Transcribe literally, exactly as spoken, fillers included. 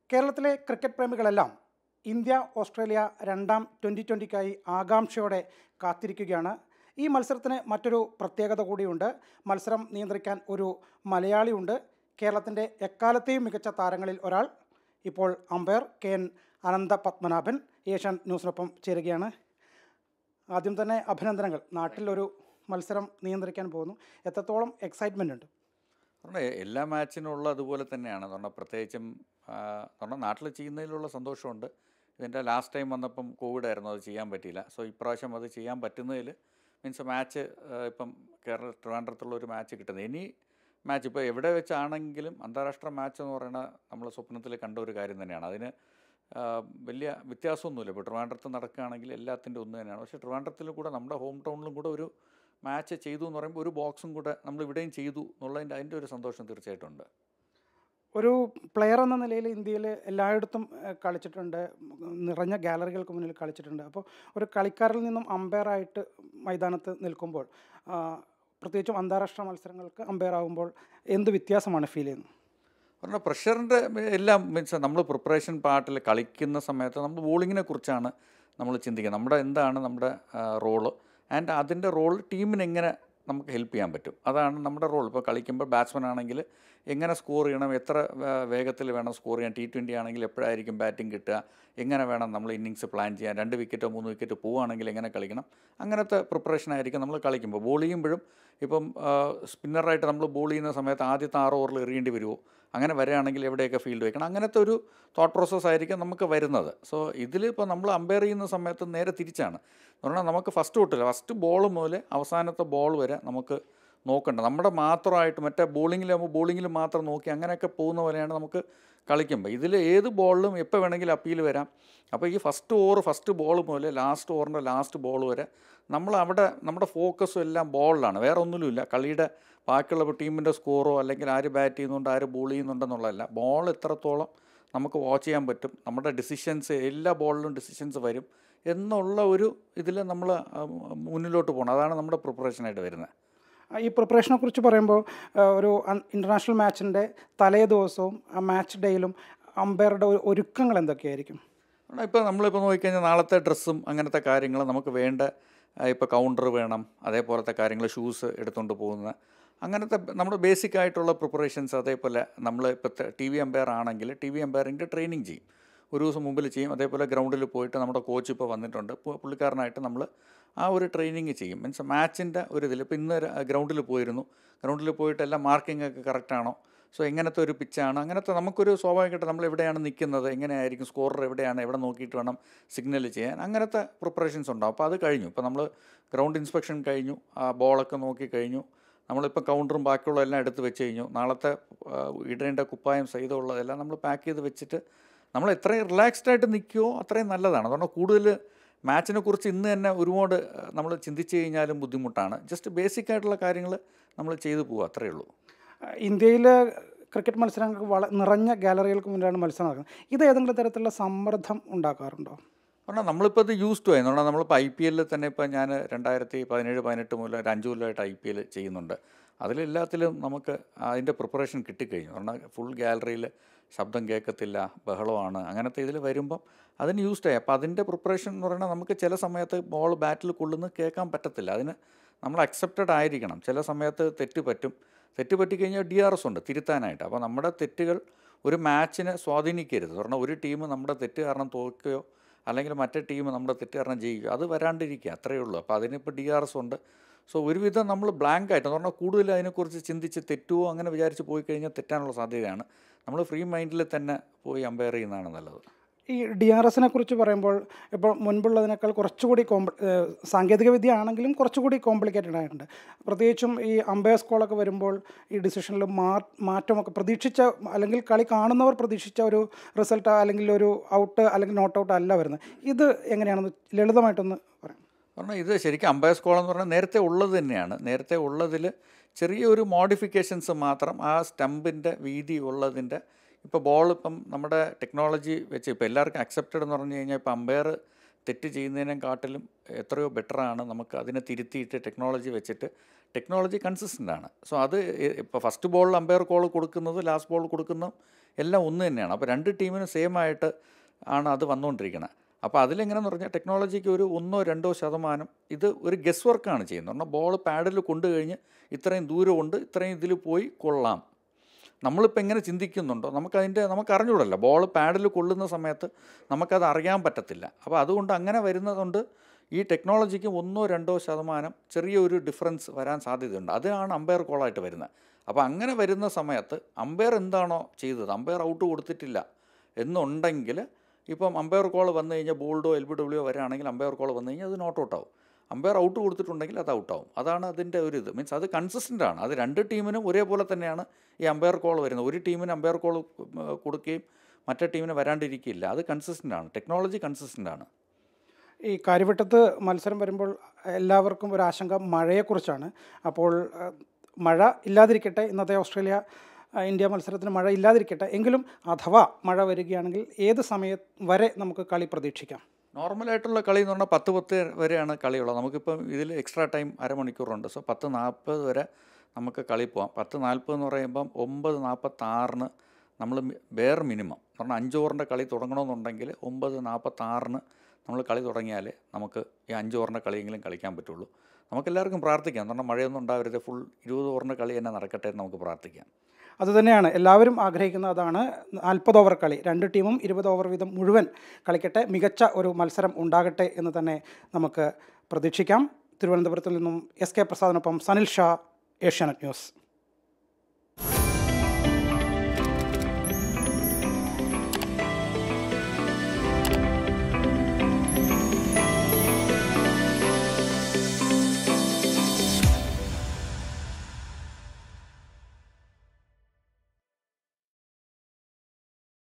കേരളത്തിലെ ക്രിക്കറ്റ് പ്രേമികളെല്ലാം India Australia രണ്ടാം ട്വൻ്റി ട്വൻ്റിക്കായി ആകാംക്ഷയോടെ കാത്തിരിക്കുകയാണ്. ഈ മത്സരത്തിന് മറ്റൊരു പ്രത്യേകത കൂടിയുണ്ട്. മത്സരം നിയന്ത്രിക്കാൻ ഒരു മലയാളിയുണ്ട്. കേരളത്തിൻ്റെ എക്കാലത്തെയും മികച്ച താരങ്ങളിൽ ഒരാൾ. ഇപ്പോൾ umpire K N Anantha Padmanabhan Asianet ന്യൂസിനൊപ്പം ചേരുകയാണ്. ആദ്യം തന്നെ അഭിനന്ദനങ്ങൾ. നാട്ടിലൊരു മത്സരം നിയന്ത്രിക്കാൻ പോകുന്നു. എത്രത്തോളം എക്സൈറ്റ്മെൻ്റ് ഉണ്ട്? പറഞ്ഞാൽ എല്ലാ മാച്ചിനുള്ള അതുപോലെ തന്നെയാണ്. പറഞ്ഞാൽ പ്രത്യേകിച്ചും പറഞ്ഞാൽ നാട്ടിൽ ചെയ്യുന്നതിലുള്ള സന്തോഷമുണ്ട്. ഇതിൻ്റെ ലാസ്റ്റ് ടൈം വന്നപ്പം കോവിഡ് ആയിരുന്നു, അത് ചെയ്യാൻ പറ്റിയില്ല. സോ ഇപ്രാവശ്യം അത് ചെയ്യാൻ പറ്റുന്നതിൽ മീൻസ് മാച്ച് ഇപ്പം കേരള ട്രിവാൻഡ്രത്തുള്ള ഒരു മാച്ച് കിട്ടുന്നത്. ഇനി മാച്ച് ഇപ്പോൾ എവിടെ വെച്ചാണെങ്കിലും അന്താരാഷ്ട്ര മാച്ച് എന്ന് പറയുന്നത് നമ്മൾ സ്വപ്നത്തിൽ കണ്ട ഒരു കാര്യം തന്നെയാണ്. അതിന് വലിയ വ്യത്യാസമൊന്നുമില്ല. ഇപ്പോൾ ട്രിവാൻഡ്രത്ത് നടക്കുകയാണെങ്കിൽ എല്ലാത്തിൻ്റെ ഒന്ന് തന്നെയാണ്. പക്ഷേ ട്രിവാൻഡ്രത്തിലും കൂടെ നമ്മുടെ ഹോം ടൗണിലും കൂടെ ഒരു മാച്ച് ചെയ്തു എന്ന് പറയുമ്പോൾ ഒരു ബോക്സും കൂടെ നമ്മൾ ഇവിടെയും ചെയ്തു എന്നുള്ളതിൻ്റെ അതിൻ്റെ ഒരു സന്തോഷം തീർച്ചയായിട്ടും ഉണ്ട്. ഒരു പ്ലെയർ എന്ന നിലയിൽ ഇന്ത്യയിൽ എല്ലായിടത്തും കളിച്ചിട്ടുണ്ട്, നിറഞ്ഞ ഗാലറികൾക്ക് മുന്നിൽ കളിച്ചിട്ടുണ്ട്. അപ്പോൾ ഒരു കളിക്കാരിൽ നിന്നും അമ്പയറായിട്ട് മൈതാനത്ത് നിൽക്കുമ്പോൾ, പ്രത്യേകിച്ചും അന്താരാഷ്ട്ര മത്സരങ്ങൾക്ക് അമ്പയർ ആകുമ്പോൾ എന്ത് വ്യത്യാസമാണ് ഫീൽ ചെയ്യുന്നത്? പറഞ്ഞാൽ പ്രഷറിൻ്റെ എല്ലാം മീൻസ് നമ്മൾ പ്രിപ്പറേഷൻ പാർട്ടിൽ കളിക്കുന്ന സമയത്ത് നമ്മൾ ബോളിങ്ങിനെ കുറിച്ചാണ് നമ്മൾ ചിന്തിക്കുക. നമ്മുടെ എന്താണ് നമ്മുടെ റോള് ആൻഡ് അതിൻ്റെ റോൾ ടീമിന് എങ്ങനെ നമുക്ക് ഹെൽപ്പ് ചെയ്യാൻ പറ്റും, അതാണ് നമ്മുടെ റോൾ. ഇപ്പോൾ കളിക്കുമ്പോൾ ബാറ്റ്സ്മാൻ ആണെങ്കിൽ എങ്ങനെ സ്കോർ ചെയ്യണം, എത്ര വേഗത്തിൽ വേണം സ്കോർ ചെയ്യാൻ, ടി ട്വൻ്റി ആണെങ്കിൽ എപ്പോഴായിരിക്കും ബാറ്റിംഗ് കിട്ടുക, എങ്ങനെ വേണം നമ്മൾ ഇന്നിങ്സ് പ്ലാൻ ചെയ്യാൻ, രണ്ട് വിക്കറ്റോ മൂന്ന് വിക്കറ്റ് പോവുകയാണെങ്കിൽ എങ്ങനെ കളിക്കണം, അങ്ങനത്തെ പ്രിപ്പറേഷൻ ആയിരിക്കും നമ്മൾ കളിക്കുമ്പോൾ. ബോൾ ചെയ്യുമ്പോഴും ഇപ്പം സ്പിന്നറായിട്ട് നമ്മൾ ബോൾ ചെയ്യുന്ന സമയത്ത് ആദ്യത്തെ ആറ് ഓവറിൽ എറിയേണ്ടി വരുമോ, അങ്ങനെ വരികയാണെങ്കിൽ എവിടെയൊക്കെ ഫീൽഡ് വയ്ക്കണം, അങ്ങനത്തെ ഒരു തോട്ട് പ്രോസസ്സ് ആയിരിക്കും നമുക്ക് വരുന്നത്. സോ ഇതിലിപ്പോൾ നമ്മൾ അമ്പയർ ചെയ്യുന്ന സമയത്ത് നേരെ തിരിച്ചാണ്. എന്ന് പറഞ്ഞാൽ നമുക്ക് ഫസ്റ്റ് തൊട്ടില്ല, ഫസ്റ്റ് ബോൾ മുതൽ അവസാനത്തെ ബോൾ വരെ നമുക്ക് നോക്കണ്ട. നമ്മുടെ മാത്രമായിട്ട് മറ്റേ ബോളിങ്ങിലാകുമ്പോൾ ബോളിങ്ങിൽ മാത്രം നോക്കി അങ്ങനെയൊക്കെ പോകുന്ന പോലെയാണ് നമുക്ക് കളിക്കുമ്പോൾ. ഇതിൽ ഏത് ബോളിലും എപ്പോൾ വേണമെങ്കിലും അപ്പീൽ വരാം. അപ്പോൾ ഈ ഫസ്റ്റ് ഓവർ ഫസ്റ്റ് ബോൾ മുതൽ ലാസ്റ്റ് ഓവറിൻ്റെ ലാസ്റ്റ് ബോൾ വരെ നമ്മൾ അവിടെ നമ്മുടെ ഫോക്കസും എല്ലാം ബോളിലാണ്, വേറെ ഒന്നുമില്ല. കളിയുടെ ബാക്കിയുള്ള ടീമിൻ്റെ സ്കോറോ അല്ലെങ്കിൽ ആര് ബാറ്റ് ചെയ്യുന്നുണ്ട് ആര് ബോൾ ചെയ്യുന്നുണ്ടെന്നുള്ളതല്ല, ബോൾ എത്രത്തോളം നമുക്ക് വാച്ച് ചെയ്യാൻ പറ്റും, നമ്മുടെ ഡിസിഷൻസ് എല്ലാ ബോളിലും ഡിസിഷൻസ് വരും എന്നുള്ള ഒരു ഇതിൽ നമ്മൾ മുന്നിലോട്ട് പോകണം. അതാണ് നമ്മുടെ പ്രിപ്പറേഷനായിട്ട് വരുന്നത്. ഈ പ്രിപ്പറേഷനെ കുറിച്ച് പറയുമ്പോൾ ഒരു ഇൻ്റർനാഷണൽ മാച്ചിൻ്റെ തലേ ദിവസവും ആ മാച്ച് ഡേയിലും അമ്പയറുടെ ഒരുക്കങ്ങൾ എന്തൊക്കെയായിരിക്കും? ഇപ്പോൾ നമ്മളിപ്പോൾ നോക്കിക്കഴിഞ്ഞാൽ നാളത്തെ ഡ്രസ്സും അങ്ങനത്തെ കാര്യങ്ങൾ നമുക്ക് വേണ്ട, ഇപ്പോൾ കൗണ്ടർ വേണം, അതേപോലത്തെ കാര്യങ്ങൾ, ഷൂസ് എടുത്തുകൊണ്ട് പോകുന്ന അങ്ങനത്തെ നമ്മുടെ ബേസിക് ആയിട്ടുള്ള പ്രിപ്പറേഷൻസ്. അതേപോലെ നമ്മൾ ഇപ്പോൾ ടി വി അമ്പയർ ആണെങ്കിൽ ടി വി അമ്പയറിൻ്റെ ട്രെയിനിങ് ചെയ്യും, ഒരു ദിവസം മുമ്പിൽ ചെയ്യും. അതേപോലെ ഗ്രൗണ്ടിൽ പോയിട്ട് നമ്മുടെ കോച്ച് ഇപ്പോൾ വന്നിട്ടുണ്ട്, പുള്ളിക്കാരനായിട്ട് നമ്മൾ ആ ഒരു ട്രെയിനിങ് ചെയ്യും. മീൻസ് മാച്ചിൻ്റെ ഒരു ഇതിൽ ഇപ്പോൾ ഇന്ന് ഗ്രൗണ്ടിൽ പോയിരുന്നു, ഗ്രൗണ്ടിൽ പോയിട്ട് എല്ലാം മാർക്കിംഗ് ഒക്കെ കറക്റ്റാണോ, സോ എങ്ങനത്തെ ഒരു പിച്ചാണ്, അങ്ങനത്തെ നമുക്കൊരു സ്വാഭാവികമായിട്ട് നമ്മൾ എവിടെയാണ് നിൽക്കുന്നത്, എങ്ങനെയായിരിക്കും സ്കോറർ എവിടെയാണ്, എവിടെ നോക്കിയിട്ട് വേണം സിഗ്നൽ ചെയ്യാൻ, അങ്ങനത്തെ പ്രിപ്പറേഷൻസ് ഉണ്ടാവും. അപ്പോൾ അത് കഴിഞ്ഞു. ഇപ്പോൾ നമ്മൾ ഗ്രൗണ്ട് ഇൻസ്പെക്ഷൻ കഴിഞ്ഞു, ആ ബോളൊക്കെ നോക്കി കഴിഞ്ഞു, നമ്മളിപ്പോൾ കൗണ്ടറും ബാക്കിയുള്ള എല്ലാം എടുത്ത് വെച്ച് കഴിഞ്ഞു. നാളത്തെ ഇടേണ്ട കുപ്പായം സഹിതമുള്ളതെല്ലാം നമ്മൾ പാക്ക് ചെയ്ത് വെച്ചിട്ട് നമ്മൾ എത്രയും റിലാക്സ്ഡ് ആയിട്ട് നിൽക്കുമോ അത്രയും നല്ലതാണ്. അതുകൊണ്ട് കൂടുതൽ മാച്ചിനെ കുറിച്ച് ഇന്ന് തന്നെ ഒരുപാട് നമ്മൾ ചിന്തിച്ച് കഴിഞ്ഞാലും ബുദ്ധിമുട്ടാണ്. ജസ്റ്റ് ബേസിക് ആയിട്ടുള്ള കാര്യങ്ങൾ നമ്മൾ ചെയ്തു പോകുക, അത്രയേ ഉള്ളൂ. ഇന്ത്യയിൽ ക്രിക്കറ്റ് മത്സരങ്ങൾക്ക് വള നിറഞ്ഞ ഗാലറികൾക്ക് മുന്നിലാണ് മത്സരം നടക്കുന്നത്. ഇത് ഏതെങ്കിലും തരത്തിലുള്ള സമ്മർദ്ദം ഉണ്ടാക്കാറുണ്ടോ? പറഞ്ഞാൽ നമ്മളിപ്പോൾ ഇത് യൂസ്ഡ് ആയി. എന്നാൽ നമ്മളിപ്പോൾ ഐ പി എല്ലിൽ തന്നെ ഇപ്പോൾ ഞാൻ രണ്ടായിരത്തി പതിനേഴ് പതിനെട്ട് മുതൽ ഒരു അഞ്ച് കൊല്ലമായിട്ട് ഐ പി എൽ ചെയ്യുന്നുണ്ട്. അതിലെല്ലാത്തിലും നമുക്ക് അതിൻ്റെ പ്രിപ്പറേഷൻ കിട്ടിക്കഴിഞ്ഞു. പറഞ്ഞാൽ ഫുൾ ഗാലറിയിൽ ശബ്ദം കേൾക്കത്തില്ല, ബഹളമാണ്, അങ്ങനത്തെ ഇതിൽ വരുമ്പം അതിന് യൂസ്ഡ് ആയി. അപ്പോൾ അതിൻ്റെ പ്രിപ്പറേഷൻ എന്ന് പറയുന്നത് നമുക്ക് ചില സമയത്ത് ബോൾ ബാറ്റിൽ കൊള്ളുന്നത് കേൾക്കാൻ പറ്റത്തില്ല, അതിന് നമ്മൾ അക്സെപ്റ്റഡ് ആയിരിക്കണം. ചില സമയത്ത് തെറ്റ് പറ്റും, തെറ്റ് പറ്റിക്കഴിഞ്ഞാൽ ഡി ആർ എസ് ഉണ്ട് തിരുത്താനായിട്ട്. അപ്പോൾ നമ്മുടെ തെറ്റുകൾ ഒരു മാച്ചിനെ സ്വാധീനിക്കരുത്. കാരണം ഒരു ടീം നമ്മുടെ തെറ്റ് കാരണം തോൽക്കുകയോ അല്ലെങ്കിൽ മറ്റേ ടീം നമ്മുടെ തെറ്റ് കാരണം ജയിക്കുക, അത് വരാണ്ടിരിക്കുക, അത്രയേ ഉള്ളൂ. അപ്പോൾ അതിനിപ്പോൾ ഡി ആർ എസ് ഉണ്ട്. സോ ഒരുവിധം നമ്മൾ ബ്ലാങ്ക് ആയിട്ട് എന്ന് പറഞ്ഞാൽ കൂടുതൽ അതിനെക്കുറിച്ച് ചിന്തിച്ച് തെറ്റുമോ അങ്ങനെ വിചാരിച്ച് പോയി കഴിഞ്ഞാൽ തെറ്റാനുള്ള സാധ്യതയാണ്. നമ്മൾ ഫ്രീ മൈൻഡിൽ തന്നെ പോയി അമ്പയർ ചെയ്യുന്നതാണ് നല്ലത്. ഈ ഡി ആർ എസിനെ കുറിച്ച് പറയുമ്പോൾ ഇപ്പോൾ മുൻപുള്ളതിനേക്കാൾ കുറച്ചുകൂടി കോംപ്ല സാങ്കേതിക വിദ്യ ആണെങ്കിലും കുറച്ചുകൂടി കോംപ്ലിക്കേറ്റഡ് ആയിട്ടുണ്ട്. പ്രത്യേകിച്ചും ഈ അമ്പയർ കോളൊക്കെ വരുമ്പോൾ ഈ ഡിസിഷനിൽ മാ മാറ്റമൊക്കെ പ്രതീക്ഷിച്ച അല്ലെങ്കിൽ കളി കാണുന്നവർ പ്രതീക്ഷിച്ച ഒരു റിസൾട്ട് അല്ലെങ്കിൽ ഒരു ഔട്ട് അല്ലെങ്കിൽ നോട്ട് ഔട്ട് അല്ല വരുന്നത്. ഇത് എങ്ങനെയാണെന്ന് ലളിതമായിട്ടൊന്ന് പറയാം. കാരണം ഇത് ശരിക്കും അമ്പയർ കോൾ എന്ന് പറഞ്ഞാൽ നേരത്തെ ഉള്ളത് തന്നെയാണ്. നേരത്തെ ഉള്ളതിൽ ചെറിയൊരു മോഡിഫിക്കേഷൻസ് മാത്രം, ആ സ്റ്റമ്പിൻ്റെ വീതി ഉള്ളതിൻ്റെ. ഇപ്പോൾ ബോൾ ഇപ്പം നമ്മുടെ ടെക്നോളജി വെച്ച് ഇപ്പോൾ എല്ലാവർക്കും അക്സെപ്റ്റഡ് എന്ന് പറഞ്ഞു കഴിഞ്ഞാൽ ഇപ്പോൾ അമ്പയർ തെറ്റ് ചെയ്യുന്നതിനെക്കാട്ടിലും എത്രയോ ബെറ്ററാണ് നമുക്ക് അതിനെ തിരുത്തിയിട്ട് ടെക്നോളജി വെച്ചിട്ട് ടെക്നോളജി കൺസിസ്റ്റൻ്റ് ആണ്. സോ അത് ഇപ്പോൾ ഫസ്റ്റ് ബോളിൽ അമ്പയർ കോൾ കൊടുക്കുന്നത് ലാസ്റ്റ് ബോൾ കൊടുക്കുന്നതും എല്ലാം ഒന്ന് തന്നെയാണ്. അപ്പോൾ രണ്ട് ടീമിനും സെയിം ആയിട്ട് ആണ് അത് വന്നുകൊണ്ടിരിക്കുന്നത്. അപ്പോൾ അതിലെങ്ങനെയെന്ന് പറഞ്ഞാൽ ടെക്നോളജിക്ക് ഒരു ഒന്നോ രണ്ടോ ശതമാനം ഇത് ഒരു ഗസ് വർക്കാണ് ചെയ്യുന്നത്. പറഞ്ഞാൽ ബോൾ പാഡിൽ കൊണ്ടു കഴിഞ്ഞ് ഇത്രയും ദൂരമുണ്ട്, ഇത്രയും ഇതിൽ പോയി കൊള്ളാം. നമ്മളിപ്പോൾ എങ്ങനെ ചിന്തിക്കുന്നുണ്ടോ നമുക്കതിൻ്റെ നമുക്ക് അറിഞ്ഞുകൂടല്ലോ. ബോൾ പാഡിൽ കൊള്ളുന്ന സമയത്ത് നമുക്കത് അറിയാൻ പറ്റത്തില്ല. അപ്പോൾ അതുകൊണ്ട് അങ്ങനെ വരുന്നതുകൊണ്ട് ഈ ടെക്നോളജിക്ക് ഒന്നോ രണ്ടോ ശതമാനം ചെറിയൊരു ഡിഫറൻസ് വരാൻ സാധ്യതയുണ്ട്. അതാണ് അമ്പയർ കോളായിട്ട് വരുന്നത്. അപ്പോൾ അങ്ങനെ വരുന്ന സമയത്ത് അമ്പയർ എന്താണോ ചെയ്തത്, അമ്പയർ ഔട്ട് കൊടുത്തിട്ടില്ല എന്നുണ്ടെങ്കിൽ ഇപ്പം അമ്പയർ കോൾ വന്നു കഴിഞ്ഞാൽ ബോൾഡോ എൽ ബി ഡബ്ല്യു വരികയാണെങ്കിൽ അമ്പയർ കോൾ വന്നു കഴിഞ്ഞാൽ അത് നോട്ട് ഔട്ട് ആവും. അമ്പയർ ഔട്ട് കൊടുത്തിട്ടുണ്ടെങ്കിൽ അത് ഔട്ടാവും. അതാണ് അതിൻ്റെ ഒരു ഇത്. മീൻസ് അത് കൺസിസ്റ്റൻ്റ് ആണ്. അത് രണ്ട് ടീമിനും ഒരേപോലെ തന്നെയാണ് ഈ അമ്പയർ കോൾ വരുന്നത്. ഒരു ടീമിന് അമ്പയർ കോൾ കൊടുക്കുകയും മറ്റേ ടീമിന് വരാണ്ടിരിക്കില്ല. അത് കൺസിസ്റ്റൻ്റ് ആണ്. ടെക്നോളജി കൺസിസ്റ്റൻ്റ് ആണ്. ഈ കാര്യവട്ടത്ത് മത്സരം വരുമ്പോൾ എല്ലാവർക്കും ഒരു ആശങ്ക മഴയെക്കുറിച്ചാണ്. അപ്പോൾ മഴ ഇല്ലാതിരിക്കട്ടെ, ഇന്നത്തെ ഓസ്ട്രേലിയ ഇന്ത്യ മത്സരത്തിന് മഴ ഇല്ലാതിരിക്കട്ടെ, എങ്കിലും അഥവാ മഴ വരികയാണെങ്കിൽ ഏത് സമയം വരെ നമുക്ക് കളി പ്രതീക്ഷിക്കാം? നോർമലായിട്ടുള്ള കളി എന്ന് പറഞ്ഞാൽ പത്ത് പത്ത് വരെയാണ് കളിയുള്ളത്. നമുക്കിപ്പം ഇതിൽ എക്സ്ട്രാ ടൈം അരമണിക്കൂറുണ്ട്. സോ പത്ത് നാൽപ്പത് വരെ നമുക്ക് കളി പോകാം. പത്ത് നാൽപ്പത് എന്ന് പറയുമ്പം ഒമ്പത് നാൽപ്പത്താറിന് നമ്മൾ ബെയർ മിനിമം എന്ന് പറഞ്ഞാൽ അഞ്ച് ഓവറിൻ്റെ കളി തുടങ്ങണമെന്നുണ്ടെങ്കിൽ ഒമ്പത് നാൽപ്പത്താറിന് നമ്മൾ കളി തുടങ്ങിയാൽ നമുക്ക് ഈ അഞ്ച് ഓവറിൻ്റെ കളിയെങ്കിലും കളിക്കാൻ പറ്റുള്ളൂ. നമുക്കെല്ലാവർക്കും പ്രാർത്ഥിക്കാം. എന്ന് പറഞ്ഞാൽ മഴയൊന്നും ഉണ്ടാവരുത്, ഫുൾ ഇരുപത് ഓവറിൻ്റെ കളി തന്നെ നടക്കട്ടെ എന്ന് നമുക്ക് പ്രാർത്ഥിക്കാം. അതുതന്നെയാണ് എല്ലാവരും ആഗ്രഹിക്കുന്ന അതാണ്. നാൽപ്പത് ഓവർ കളി, രണ്ട് ടീമും ഇരുപത് ഓവർ വീതം മുഴുവൻ കളിക്കട്ടെ, മികച്ച ഒരു മത്സരം ഉണ്ടാകട്ടെ എന്ന് തന്നെ നമുക്ക് പ്രതീക്ഷിക്കാം. തിരുവനന്തപുരത്തിൽ നിന്നും എസ് കെ പ്രസാദിനൊപ്പം സനിൽ ഷാ, ഏഷ്യാനെറ്റ് ന്യൂസ്.